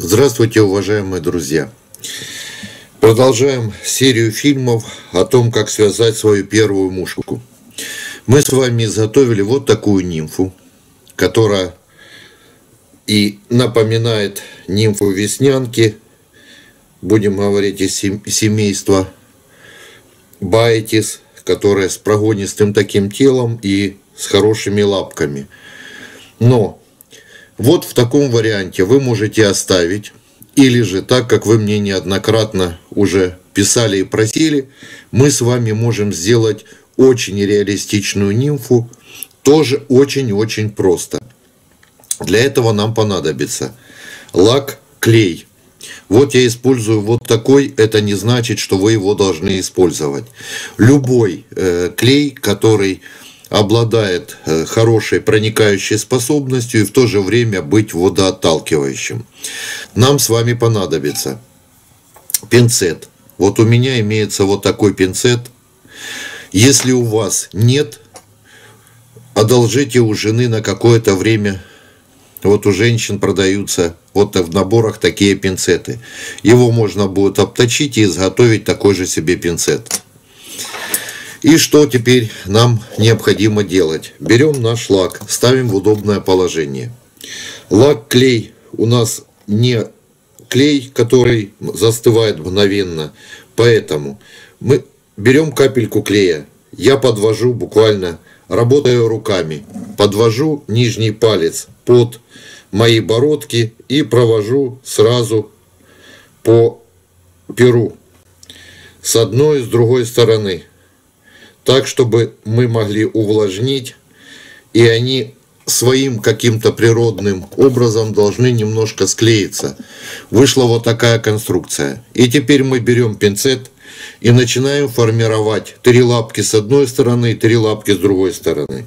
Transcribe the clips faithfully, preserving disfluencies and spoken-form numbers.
Здравствуйте, уважаемые друзья! Продолжаем серию фильмов о том, как связать свою первую мушку. Мы с вами изготовили вот такую нимфу, которая и напоминает нимфу веснянки, будем говорить из семейства Баэтис, которая с прогонистым таким телом и с хорошими лапками. Но вот в таком варианте вы можете оставить, или же так, как вы мне неоднократно уже писали и просили, мы с вами можем сделать очень реалистичную нимфу, тоже очень-очень просто. Для этого нам понадобится лак, клей. Вот я использую вот такой, это не значит, что вы его должны использовать. Любой э, клей, который обладает хорошей проникающей способностью и в то же время быть водоотталкивающим. Нам с вами понадобится пинцет. Вот у меня имеется вот такой пинцет. Если у вас нет, одолжите у жены на какое-то время. Вот у женщин продаются вот в наборах такие пинцеты. Его можно будет обточить и изготовить такой же себе пинцет. И что теперь нам необходимо делать? Берем наш лак, ставим в удобное положение. Лак-клей у нас не клей, который застывает мгновенно, поэтому мы берем капельку клея. Я подвожу буквально, работаю руками, подвожу нижний палец под мои бородки и провожу сразу по перу с одной и с другой стороны. Так, чтобы мы могли увлажнить, и они своим каким-то природным образом должны немножко склеиться. Вышла вот такая конструкция. И теперь мы берем пинцет и начинаем формировать три лапки с одной стороны и три лапки с другой стороны.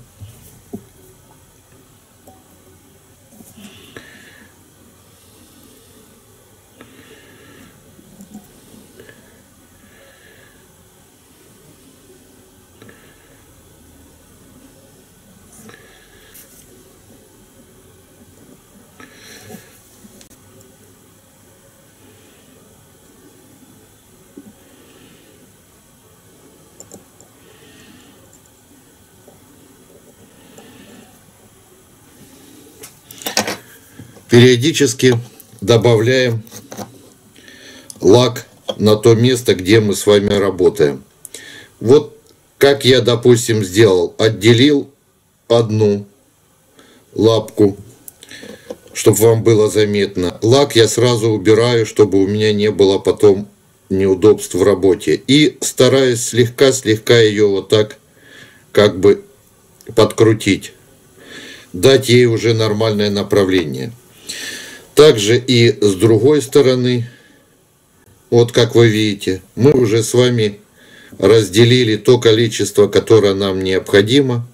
Периодически добавляем лак на то место, где мы с вами работаем. Вот как я, допустим, сделал. Отделил одну лапку, чтобы вам было заметно. Лак я сразу убираю, чтобы у меня не было потом неудобств в работе. И стараюсь слегка-слегка ее вот так как бы подкрутить. Дать ей уже нормальное направление. Также и с другой стороны, вот как вы видите, мы уже с вами разделили то количество, которое нам необходимо.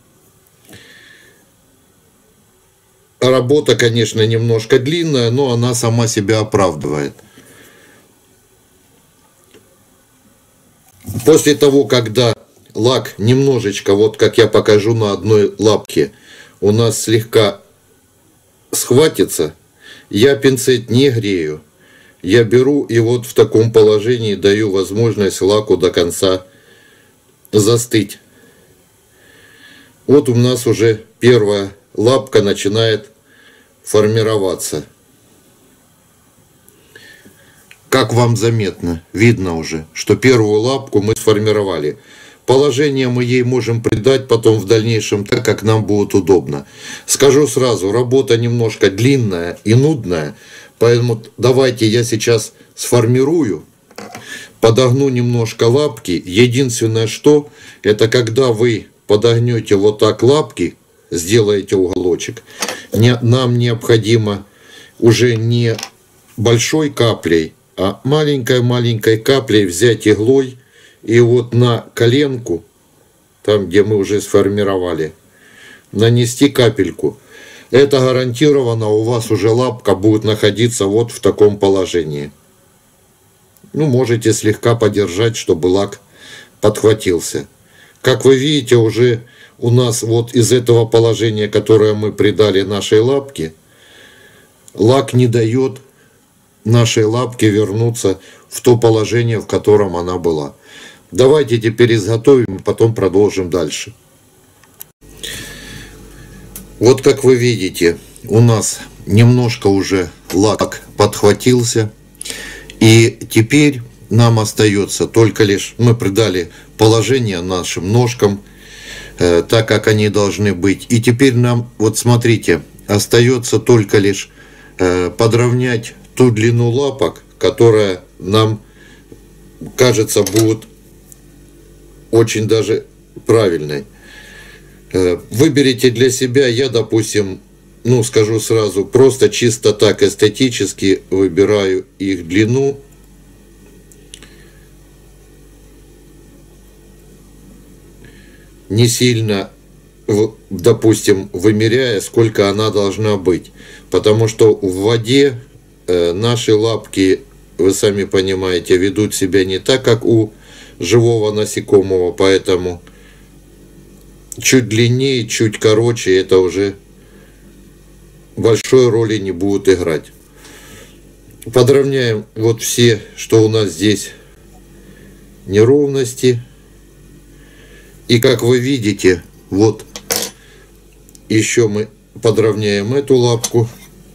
Работа, конечно, немножко длинная, но она сама себя оправдывает. После того, когда лак немножечко, вот как я покажу на одной лапке, у нас слегка схватится, я пинцет не грею, я беру и вот в таком положении даю возможность лаку до конца застыть. Вот у нас уже первая лапка начинает формироваться. Как вам заметно, видно уже, что первую лапку мы сформировали. Положение мы ей можем придать потом в дальнейшем так, как нам будет удобно. Скажу сразу, работа немножко длинная и нудная, поэтому давайте я сейчас сформирую, подогну немножко лапки. Единственное, что, это когда вы подогнете вот так лапки, сделаете уголочек, не, нам необходимо уже не большой каплей, а маленькой-маленькой каплей взять иглой, и вот на коленку, там где мы уже сформировали, нанести капельку. Это гарантированно у вас уже лапка будет находиться вот в таком положении. Ну, можете слегка подержать, чтобы лак подхватился. Как вы видите, уже у нас вот из этого положения, которое мы придали нашей лапке, лак не дает нашей лапке вернуться в то положение, в котором она была. Давайте теперь изготовим, и потом продолжим дальше. Вот как вы видите, у нас немножко уже лак подхватился. И теперь нам остается только лишь, мы придали положение нашим ножкам, э, так как они должны быть. И теперь нам, вот смотрите, остается только лишь э, подровнять ту длину лапок, которая нам, кажется, будет очень даже правильной. Э, выберите для себя, я, допустим, ну, скажу сразу, просто чисто так эстетически выбираю их длину. Не сильно, допустим, вымеряя, сколько она должна быть. Потому что в воде э, наши лапки, вы сами понимаете, ведут себя не так, как у живого насекомого. Поэтому чуть длиннее, чуть короче, это уже большой роли не будут играть. Подровняем вот все, что у нас здесь неровности. И как вы видите, вот еще мы подровняем эту лапку.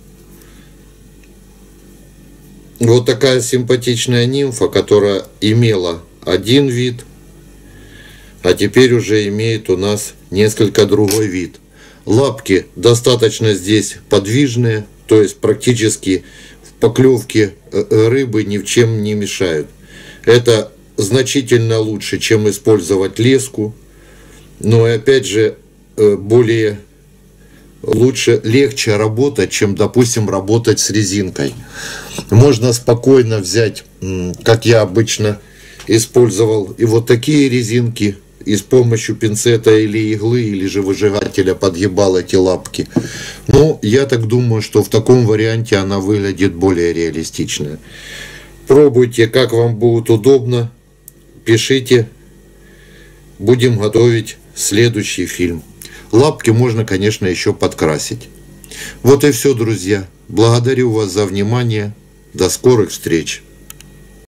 Вот такая симпатичная нимфа, которая имела один вид, а теперь уже имеет у нас несколько другой вид. Лапки достаточно здесь подвижные, то есть практически в поклевке рыбы ни в чем не мешают. Это значительно лучше, чем использовать леску, но и опять же более лучше, легче работать, чем, допустим, работать с резинкой. Можно спокойно взять, как я обычно использовал, и вот такие резинки, и с помощью пинцета или иглы, или же выжигателя подъебал эти лапки. Ну, я так думаю, что в таком варианте она выглядит более реалистично. Пробуйте, как вам будет удобно. Пишите. Будем готовить следующий фильм. Лапки можно, конечно, еще подкрасить. Вот и все, друзья. Благодарю вас за внимание. До скорых встреч.